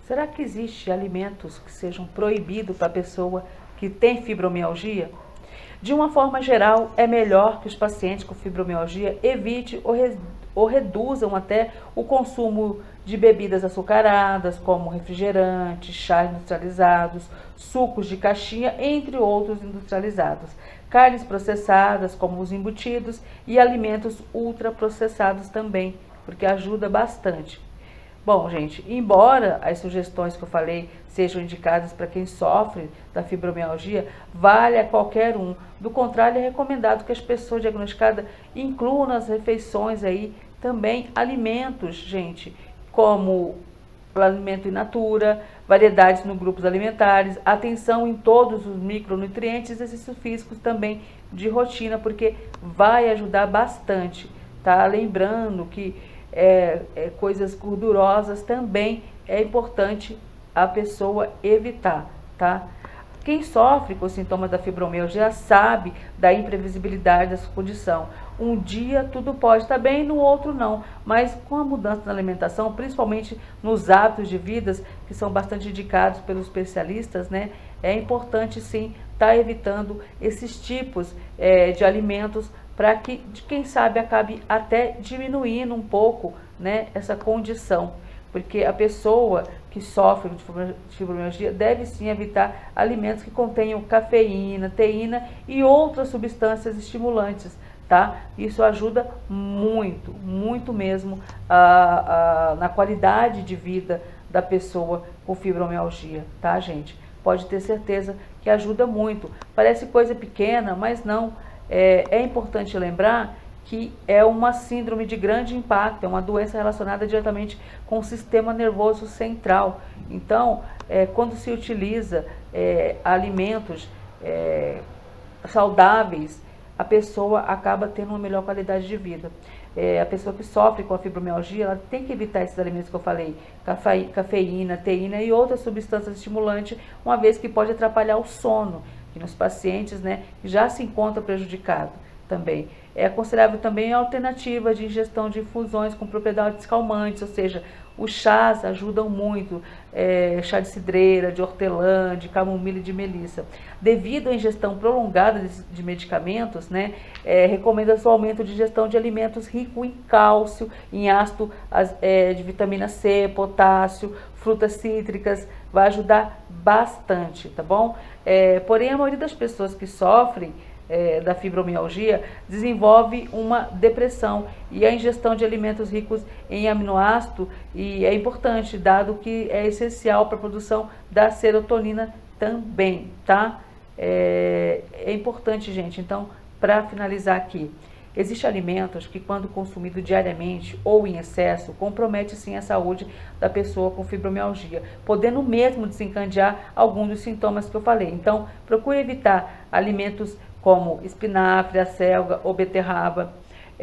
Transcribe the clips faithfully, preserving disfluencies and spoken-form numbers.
será que existe alimentos que sejam proibidos para a pessoa que tem fibromialgia? De uma forma geral, é melhor que os pacientes com fibromialgia evitem ou, re, ou reduzam até o consumo de bebidas açucaradas, como refrigerantes, chás industrializados, sucos de caixinha, entre outros industrializados, carnes processadas, como os embutidos, e alimentos ultraprocessados também, porque ajuda bastante. Bom, gente, embora as sugestões que eu falei sejam indicadas para quem sofre da fibromialgia, vale a qualquer um. Do contrário, é recomendado que as pessoas diagnosticadas incluam nas refeições aí também alimentos, gente, como o alimento in natura, variedades nos grupos alimentares, atenção em todos os micronutrientes e exercícios físicos também de rotina, porque vai ajudar bastante, tá? Lembrando que É, é, coisas gordurosas também é importante a pessoa evitar, tá? Quem sofre com sintomas da fibromialgia sabe da imprevisibilidade dessa condição. Um dia tudo pode estar bem, no outro não, mas com a mudança na alimentação, principalmente nos hábitos de vida, que são bastante indicados pelos especialistas, né? É importante sim estar evitando esses tipos é, de alimentos, para que, quem sabe, acabe até diminuindo um pouco, né, essa condição. Porque a pessoa que sofre de fibromialgia deve sim evitar alimentos que contenham cafeína, teína e outras substâncias estimulantes, tá? Isso ajuda muito, muito mesmo a, a, na qualidade de vida da pessoa com fibromialgia, tá, gente? Pode ter certeza que ajuda muito. Parece coisa pequena, mas não. É, é importante lembrar que é uma síndrome de grande impacto, é uma doença relacionada diretamente com o sistema nervoso central. Então, é, quando se utiliza é, alimentos é, saudáveis, a pessoa acaba tendo uma melhor qualidade de vida. É, a pessoa que sofre com a fibromialgia, ela tem que evitar esses alimentos que eu falei, cafeína, teína e outras substâncias estimulantes, uma vez que pode atrapalhar o sono, que nos pacientes, né, já se encontra prejudicado também. É aconselhável também a alternativa de ingestão de infusões com propriedades calmantes, ou seja, os chás ajudam muito, é, chá de cidreira, de hortelã, de camomila e de melissa. Devido à ingestão prolongada de, de medicamentos, né, é, recomenda-se o aumento de ingestão de alimentos ricos em cálcio, em ácido é, de vitamina C, potássio, frutas cítricas, vai ajudar bastante, tá bom? É, porém, a maioria das pessoas que sofrem é, da fibromialgia desenvolve uma depressão, e a ingestão de alimentos ricos em aminoácido e é importante, dado que é essencial para a produção da serotonina também, tá? É, é importante, gente. Então, para finalizar aqui, existem alimentos que, quando consumido diariamente ou em excesso, compromete sim a saúde da pessoa com fibromialgia, podendo mesmo desencadear alguns dos sintomas que eu falei. Então, procure evitar alimentos como espinafre, acelga ou beterraba,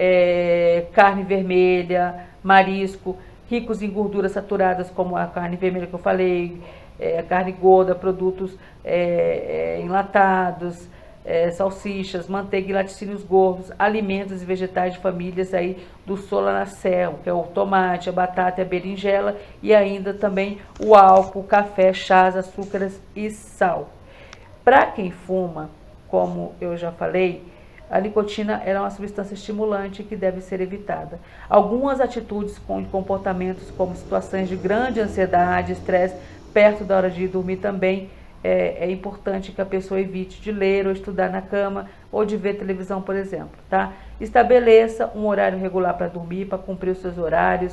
é, carne vermelha, marisco, ricos em gorduras saturadas, como a carne vermelha que eu falei, é, carne gorda, produtos é, é, enlatados, É, salsichas, manteiga e laticínios gordos, alimentos e vegetais de famílias aí do solanacel, que é o tomate, a batata e a berinjela, e ainda também o álcool, café, chás, açúcares e sal. Para quem fuma, como eu já falei, a nicotina é uma substância estimulante que deve ser evitada. Algumas atitudes com comportamentos como situações de grande ansiedade, estresse, perto da hora de ir dormir também, É, é importante que a pessoa evite de ler ou estudar na cama ou de ver televisão, por exemplo, tá? Estabeleça um horário regular para dormir, para cumprir os seus horários,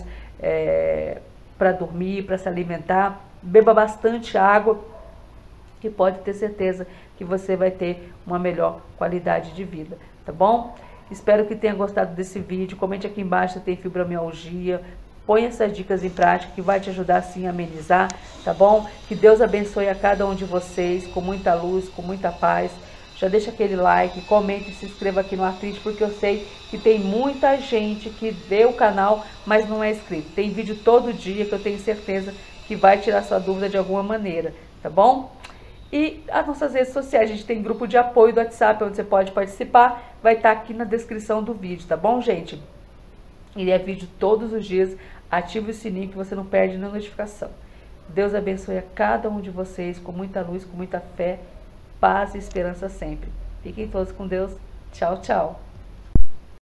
é, para dormir, para se alimentar. Beba bastante água, que pode ter certeza que você vai ter uma melhor qualidade de vida, tá bom? Espero que tenha gostado desse vídeo. Comente aqui embaixo se tem fibromialgia. Põe essas dicas em prática que vai te ajudar sim a amenizar, tá bom? Que Deus abençoe a cada um de vocês com muita luz, com muita paz. Já deixa aquele like, comente e se inscreva aqui no Artrite, porque eu sei que tem muita gente que vê o canal, mas não é inscrito. Tem vídeo todo dia que eu tenho certeza que vai tirar sua dúvida de alguma maneira, tá bom? E as nossas redes sociais, a gente tem grupo de apoio do WhatsApp, onde você pode participar, vai estar aqui na descrição do vídeo, tá bom, gente? E é vídeo todos os dias. Ative o sininho que você não perde nenhuma notificação. Deus abençoe a cada um de vocês com muita luz, com muita fé, paz e esperança sempre. Fiquem todos com Deus. Tchau, tchau.